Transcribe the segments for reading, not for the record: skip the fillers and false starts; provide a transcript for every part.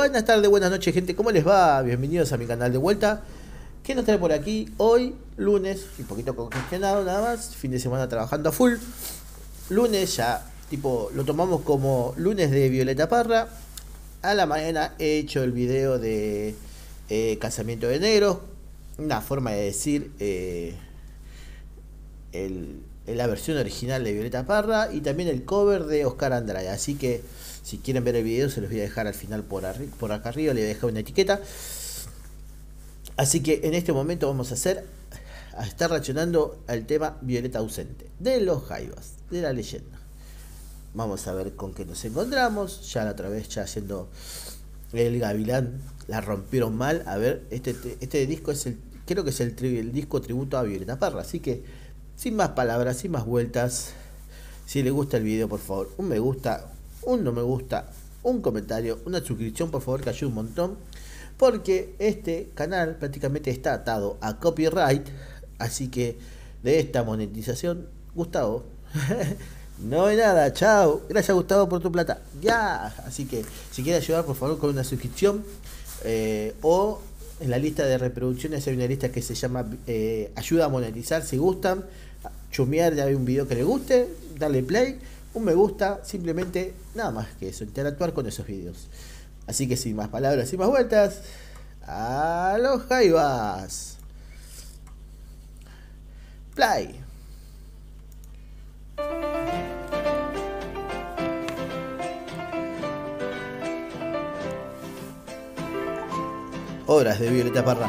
Buenas tardes, buenas noches, gente. ¿Cómo les va? Bienvenidos a mi canal de vuelta. ¿Qué nos trae por aquí? Hoy, lunes, un poquito congestionado nada más. Fin de semana trabajando a full. Lunes ya, tipo, lo tomamos como lunes de Violeta Parra. A la mañana he hecho el video de Casamiento de Negros. Una forma de decir la versión original de Violeta Parra. Y también el cover de Oscar Andrade. Así que si quieren ver el video se los voy a dejar al final por acá arriba. Le voy a dejar una etiqueta. Así que en este momento vamos a estar reaccionando al tema Violeta Ausente de los Jaivas, de la leyenda. Vamos a ver con qué nos encontramos. Ya la otra vez, ya haciendo el Gavilán, la rompieron mal. A ver, este disco es creo que es el disco tributo a Violeta Parra. Así que sin más palabras, sin más vueltas, si les gusta el video, por favor, un me gusta, un no me gusta, un comentario, una suscripción, por favor, que ayuda un montón. Porque este canal prácticamente está atado a copyright. Así que de esta monetización, Gustavo, no hay nada. Chao. Gracias, Gustavo, por tu plata. Ya. Así que si quieres ayudar, por favor, con una suscripción. O en la lista de reproducciones hay una lista que se llama Ayuda a monetizar. Si gustan, chumear, ya hay un video que les guste, darle play, un me gusta, simplemente nada más que eso, interactuar con esos videos. Así que sin más palabras, sin más vueltas, a los Jaivas. Play. Horas de Violeta Parra.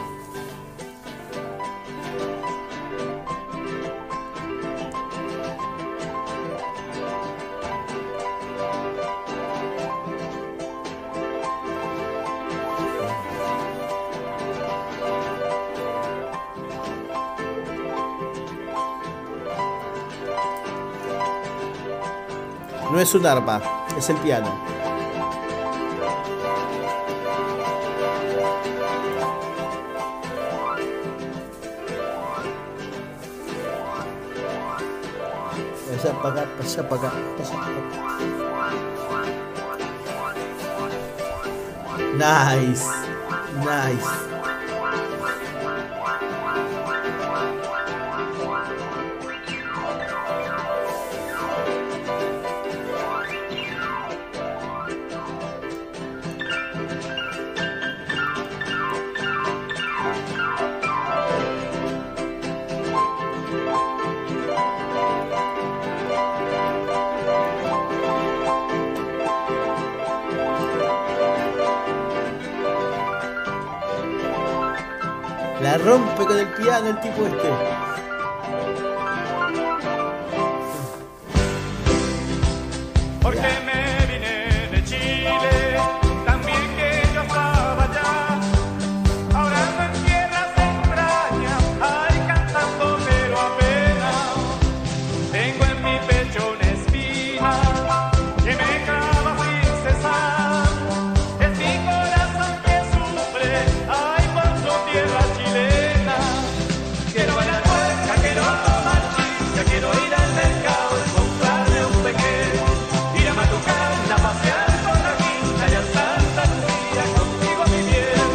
No es un arpa, es el piano. Pasa para acá, pasa para acá, pasa para acá. Nice, nice. La rompe con el piano el tipo este. Porque me vine de Chile, también que yo estaba allá. Ahora ando en tierras extrañas, ay, cantando pero apenas. Tengo en mi pecho una espina que me clava sin cesar. Es mi corazón que sufre, ay, por su tierra chilena. Quiero bailar cueca, quiero tomar chicha, quiero ir al mercado y comprarme un pequeño. Ir a Matucana, a pasear por la quinta y a Santa Lucía contigo, mi bien.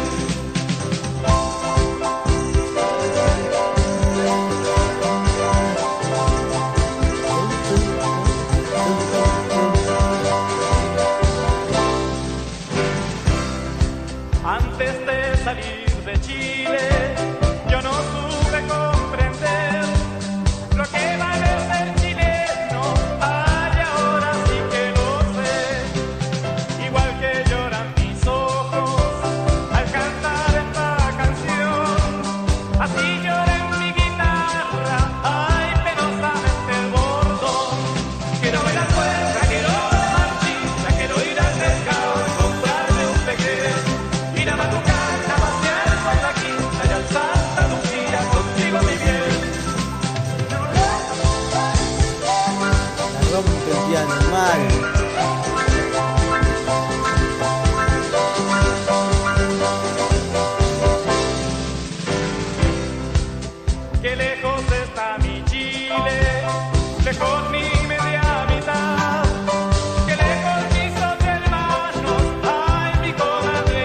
Antes de salir de Chile, yo no supe comprender lo que vale ser chileno. Ay, ahora sí que lo sé. Igual que lloran mis ojos al cantar esta canción, así llora en mi guitarra, ay, penosamente el bordón. Quiero bailar cueca, quiero tomar chicha, quiero ir al mercado y comprarme un pequeño. Ir a Matucana, a pasear por la quinta y al Santa Lucía contigo, mi bien. La rompe el piano mal. Qué lejos está mi Chile, lejos mi media mitad. Qué lejos mis dos hermanos, ay, mi comadre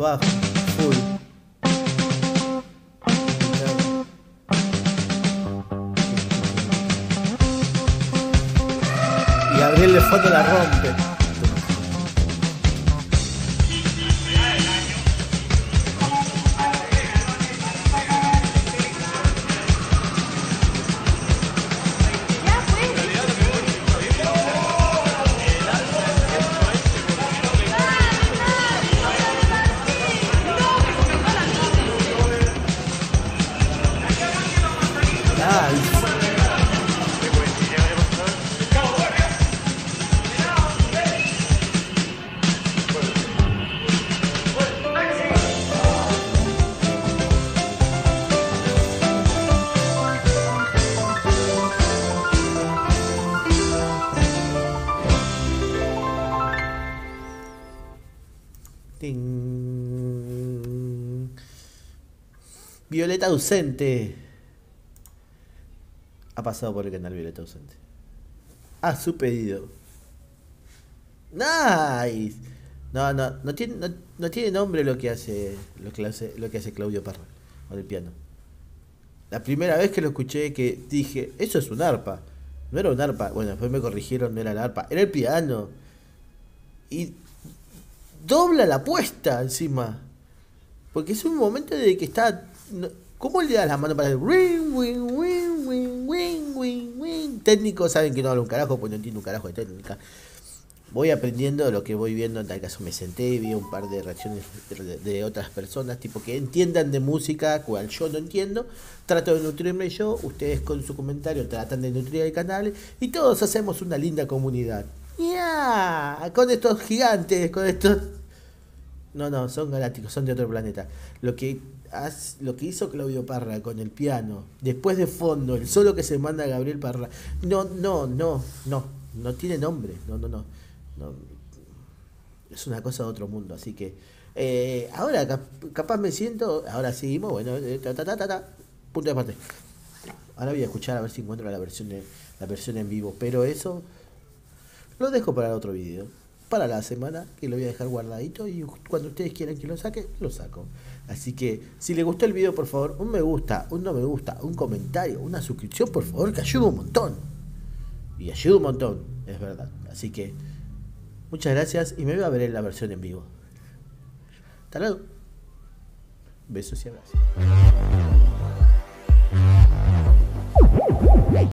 va full. Y Gabriel de fondo la rompe. Ting. Violeta ausente. Ha pasado por el canal Violeta ausente. A su pedido. Nice. No tiene nombre lo que hace Claudio Parra con el piano. La primera vez que lo escuché que dije, eso es un arpa. No era un arpa. Bueno, después me corrigieron, no era el arpa, era el piano. Y dobla la apuesta encima. Porque es un momento de que está. ¿Cómo le das la mano para el ring, wing, wing, wing, wing, wing, wing? Técnicos saben que no hablo un carajo, pues no entiendo un carajo de técnica. Voy aprendiendo lo que voy viendo. En tal caso me senté y vi un par de reacciones de otras personas, tipo que entiendan de música, cual yo no entiendo. Trato de nutrirme yo, ustedes con su comentario tratan de nutrir el canal y todos hacemos una linda comunidad. ¡Ya! Con estos gigantes, con estos... No, son galácticos, son de otro planeta. Lo que hizo Claudio Parra con el piano, después de fondo, el solo que se manda a Gabriel Parra, no tiene nombre, no. Es una cosa de otro mundo, así que ahora capaz me siento, ahora seguimos, bueno, punto de parte. Ahora voy a escuchar a ver si encuentro la versión en vivo, pero eso lo dejo para otro video, para la semana, que lo voy a dejar guardadito y cuando ustedes quieran que lo saque, lo saco. Así que si les gustó el video, por favor, un me gusta, un no me gusta, un comentario, una suscripción, por favor, que ayuda un montón. Y ayuda un montón, es verdad. Así que muchas gracias y me voy a ver en la versión en vivo. Hasta luego. Besos y abrazos.